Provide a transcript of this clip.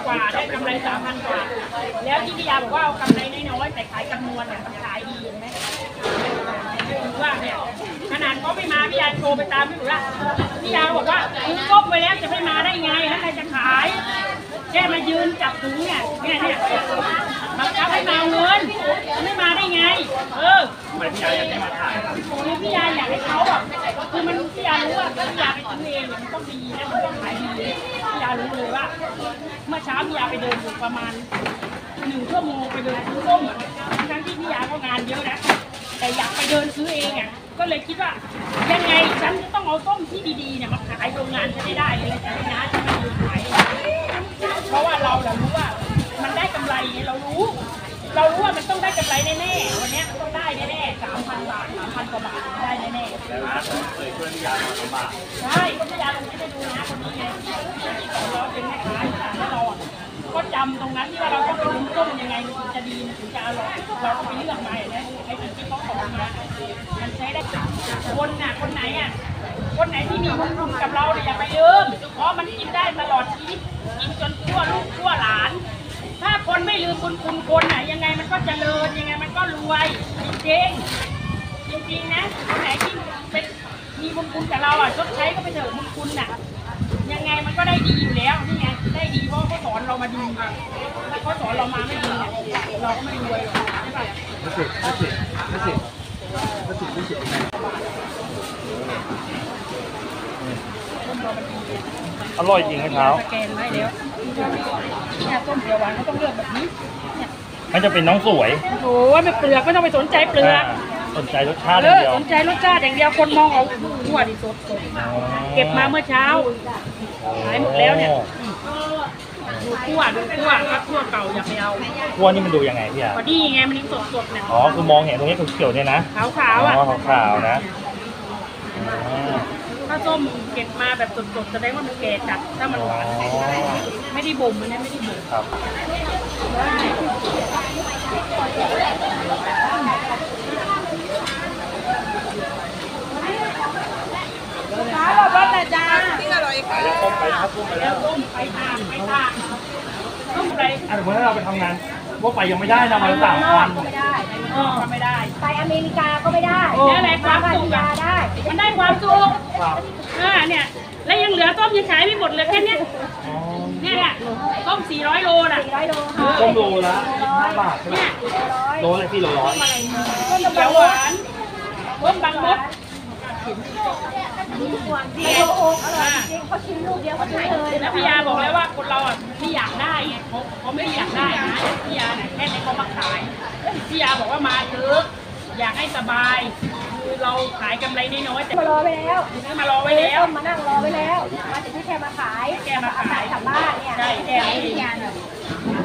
กว่าได้กำไร3,000 กว่าแล้วที่พี่ยาบอกว่าเอากำไรน้อยๆแต่ขายจำนวนเนี่ยมันขายดีเห็นไหมว่าเนี่ยขนาดเขาไม่มาพี่ยาโทรไปตามพี่หนูละพี่ยาบอกว่าคุณก้มไปแล้วจะไม่มาได้ไงแล้วใครจะขายแค่มายืนจับถุงเนี่ยบังคับให้มาเงินไม่มาได้ไงทำไมพี่ยาอยากให้มาขายคือพี่ยาอยากให้เขาแบบคือมันพี่ยารู้ว่าพี่ยาไปซื้อเองมันต้องดีนะมันต้องขายดีพี่ยารู้เลยว่าเมื่อเช้าพี่ยาไปเดินอยู่ประมาณ1 ชั่วโมงไปเดินซื้อส้มทั้งที่พี่ยาก็งานเยอะนะแต่อยากไปเดินซื้อเองก็เลยคิดว่ายังไงฉันจะต้องเอาส้มที่ดีๆเนี่ยมาขายโรงงานจะได้เลยจะได้นะจะไม่ยืนขายเพราะว่าเรารู้ว่ามันได้กำไรเรารู้ว่ามันต้องได้กำไรแน่ๆวันนี้มันต้องได้แน่ๆ3,000 บาท3,000 กว่าบาทได้แน่ๆแต่ว่าเคยช่วยพี่ยาลำบากใช่ก็พี่ยาลงไม่ได้ดูนะคนนี้ไงเราเป็นแม่ค้าแล้วเราก็จำตรงนั้นที่ว่าเราต้องไปลุ้นต้มยังไงมันถึงจะดีมันถึงจะอร่อยเราก็ไปเลือกมาเนี่ยไอ้ที่เขาขอมามันใช้ได้คนไหนที่มีบุญคุณกับเราเนี่ยอย่าไปลืมเพราะมันกินได้ตลอดชีวิตกินจนทั่วลูกทั่วหลานถ้าคนไม่ลืมบุญคุณคนยังไงมันก็เจริญยังไงมันก็รวยจริงนะคนไหนที่เป็นมีบุญคุณกับเราชดใช้ก็ไปเถอะบุญคุณยังไงมันก็ได้ดีอยู่แล้วนี่ไงได้ดีเพราะเขาสอนเรามาดีถ้าเขาสอนเรามาไม่ดีเราก็ไม่รวยใช่ป่ะไม่สิอร่อยจริงไหมเท้าสแกนไว้แล้วเนี่ยต้มเขียวหวานเขาต้องเลือกแบบนี้มันจะเป็นน้องสวยโอ้ยไม่เปลือกไม่ต้องไปสนใจเปลือกสนใจรสชาติอย่างเดียวสนใจรสชาติอย่างเดียวคนมองเอาหัวดิสดเก็บมาเมื่อเช้าขายหมดแล้วเนี่ยดูขั้วครับขั้วเก่าอย่าไปเอาขั้วนี่มันดูยังไงพี่พอดีไงมันยังสดเนี่ยอ๋อคือมองเห็นตรงนี้เขียวๆเนี่ยนะขาวๆขาวๆนะถ้าส้มเก็บมาแบบสดๆแสดงว่ามันแก่จัดถ้ามันหวานไม่ได้บ่มมันไม่ได้บ่มครับร้านเราบ้านไหนจ้าที่อร่อยค่ะแล้วต้มไปครับต้มไปแล้วต้มไปทานต้มอะไรสมมติถ้าเราไปทำงานว่าไปยังไม่ได้นะมา3 วันก็ไม่ได้ไปอเมริกาก็ไม่ได้แล้วอะไรความสุขได้มันได้ความสุขเนี่ยแล้วยังเหลือต้มยังขายไม่หมดเลยแค่นี้เนี่ยต้ม400 โลน่ะต้มโลละ5 บาทใช่ไหมโลอะไรพี่โล100 ต้มเขียวหวานต้มบางมดดีโอโออร่อยจริงเขาชิมลูกเดียวเขาซื้อเลยแล้วพี่ยาบอกแล้วว่าคนเราไม่อยากได้ไงเขาไม่อยากได้นะพี่ยาเนี่ยแค่นี้เขามาขายพี่ยาบอกว่ามาเถอะอยากให้สบายคือเราขายกำไรน้อยๆแต่มารอไปแล้วมารอไว้แล้วมานั่งรอไว้แล้วมาถึงที่แค่มาขายกลับบ้านเนี่ยใช่แกไม่ยาน